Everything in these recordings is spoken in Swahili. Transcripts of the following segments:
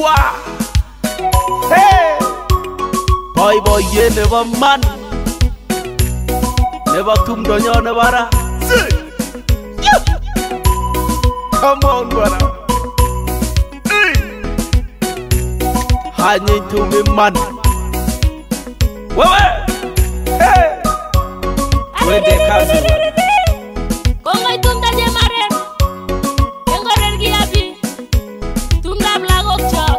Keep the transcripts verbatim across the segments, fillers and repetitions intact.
Wa Hey Boy boy ye never man Never tumdo nyo never ra Come on brother Hanya to me man Wewe Hey Where they cousin Kongo itunda je maren Engorer giabi Tunda blagok chop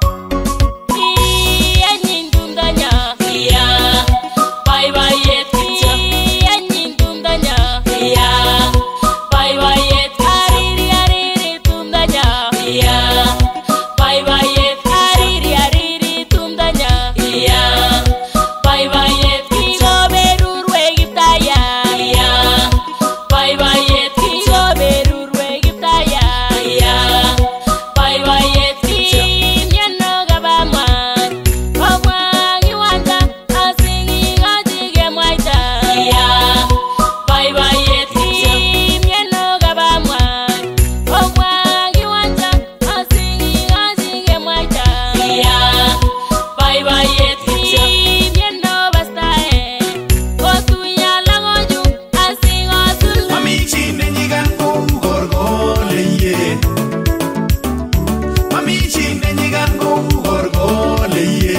Iya nyin tunda nya Iya Bye bye yet kicha Iya nyin tunda nya Iya Bye bye yet Ariri ariri tunda nya Iya Bye bye yet Ariri ariri tunda nya Iya Bye bye yet Kigo berur wegitaya Iya Bye bye yet Kigo berur wegitaya Iya Bye bye yet Nyano gabaman Omwangi wanda Asingi ngajige mwaita Iya Bye bye yet Nyano gabaman Omwangi wanda Asingi ngajige mwaita Iya Bye bye yet Nyano bastae Kotunya langoju Asingo sul Mami chine nyigan ko gorgole ye Mami chine nyigan ko gorgole ye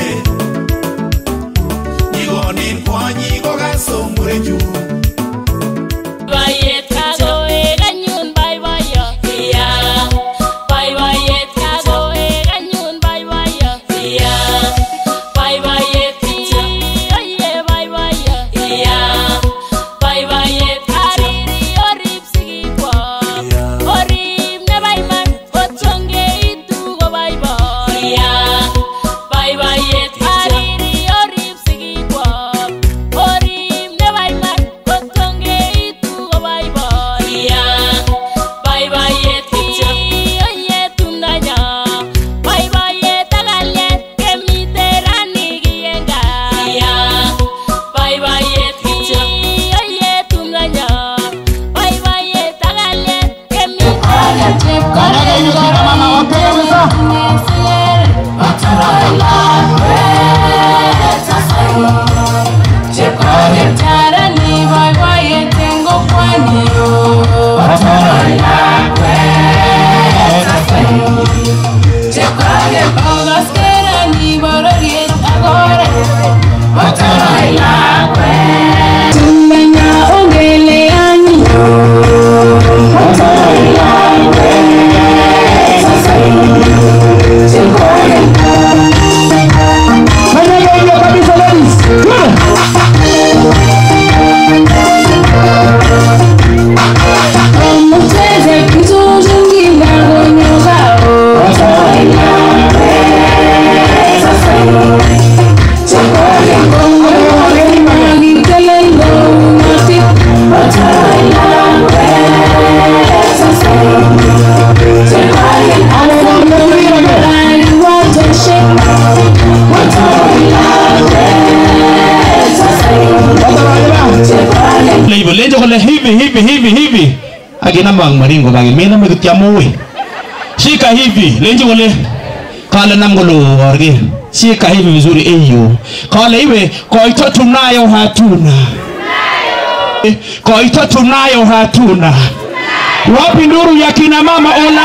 Nyigonin kwa nyigo gaso mureju Bye yet kago e ganyun bye bye yo Iya Bye bye yet kago e ganyun bye bye yo Iya Bye bye yet Oye bye bye yo Iya Bye bye yet Ariri orip sigi kwa Orip ne bye man Ochonge itu go bye bye Iya Bye bye yet Ariri orip sigi kwa Orip ne bye man Ochonge itu go bye bye Iya Bye bye yet Oye tundanya Bye bye yet Tagalet Kemiterani giyenga Iya Bye bye yet Oye tundanya Bye bye yet Tagalet Kemiterani Karena juga mama waktu bisa. Lenjo kole hivi hivi hivi hivi agina bang maringo bagi mena megutia mowe shika hivi lenjo kole kala namgolo orge shika hivi vizuri eyo kala iwe koito tunayo hatuna koito tunayo hatuna wapi nduru ya kina mama ona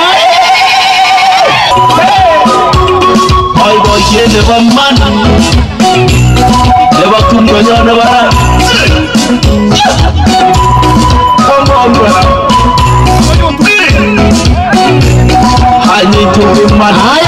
Boy boy ye never man Never tumdo nyo never ra Come on brother Hanya to me man